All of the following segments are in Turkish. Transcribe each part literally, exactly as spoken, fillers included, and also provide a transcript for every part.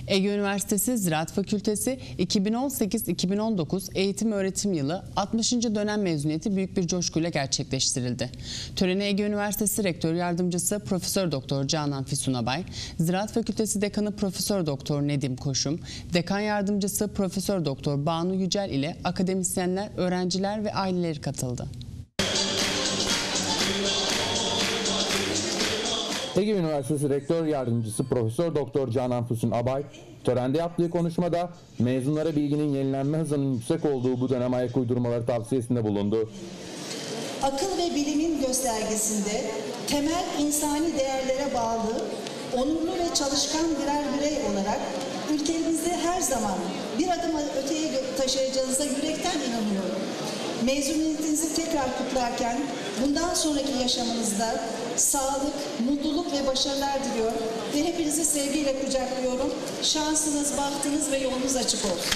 Ege Üniversitesi Ziraat Fakültesi iki bin on sekiz iki bin on dokuz eğitim öğretim yılı altmışıncı dönem mezuniyeti büyük bir coşkuyla gerçekleştirildi. Törene Ege Üniversitesi Rektör Yardımcısı Profesör Doktor Canan Füsun Abay, Ziraat Fakültesi Dekanı Profesör Doktor Nedim Koşum, Dekan Yardımcısı Profesör Doktor Banu Yücel ile akademisyenler, öğrenciler ve aileleri katıldı. Ege Üniversitesi Rektör Yardımcısı Profesör Doktor Canan Füsun Abay, törende yaptığı konuşmada mezunlara bilginin yenilenme hızının yüksek olduğu bu dönem ayak uydurmaları tavsiyesinde bulundu. Akıl ve bilimin göstergesinde temel insani değerlere bağlı, onurlu ve çalışkan birer birey olarak ülkemizi her zaman bir adım öteye taşıyacağınıza yürekten inanıyorum. Mezuniyetinizi tekrar kutlarken bundan sonraki yaşamınızda sağlık, mutluluk ve başarılar diliyor ve hepinizi sevgiyle kucaklıyorum. Şansınız, bahtınız ve yolunuz açık olsun.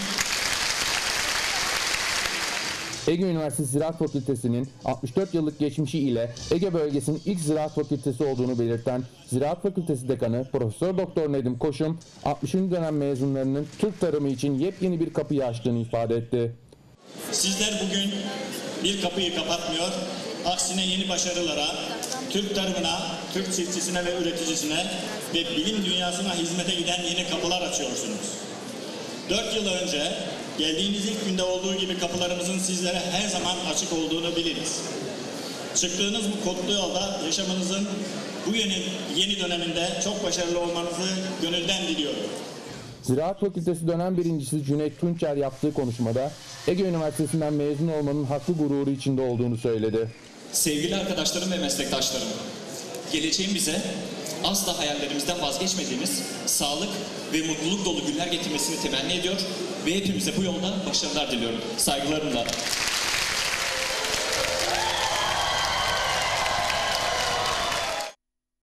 Ege Üniversitesi Ziraat Fakültesi'nin altmış dört yıllık geçmişi ile Ege bölgesinin ilk ziraat fakültesi olduğunu belirten Ziraat Fakültesi Dekanı Profesör Doktor Nedim Koşum, altmışıncı dönem mezunlarının Türk tarımı için yepyeni bir kapıyı açtığını ifade etti. Sizler bugün bir kapıyı kapatmıyor, aksine yeni başarılara, Türk tarımına, Türk çiftçisine ve üreticisine ve bilim dünyasına hizmete giden yeni kapılar açıyorsunuz. Dört yıl önce geldiğiniz ilk günde olduğu gibi kapılarımızın sizlere her zaman açık olduğunu biliriz. Çıktığınız bu kodlu yolda yaşamınızın bu yeni, yeni döneminde çok başarılı olmanızı gönülden diliyorum. Ziraat Fakültesi dönem birincisi Cüneyt Tunçer yaptığı konuşmada Ege Üniversitesi'nden mezun olmanın haklı gururu içinde olduğunu söyledi. Sevgili arkadaşlarım ve meslektaşlarım, geleceğin bize asla hayallerimizden vazgeçmediğimiz sağlık ve mutluluk dolu günler getirmesini temenni ediyor ve hepimize bu yolda başarılar diliyorum. Saygılarımla.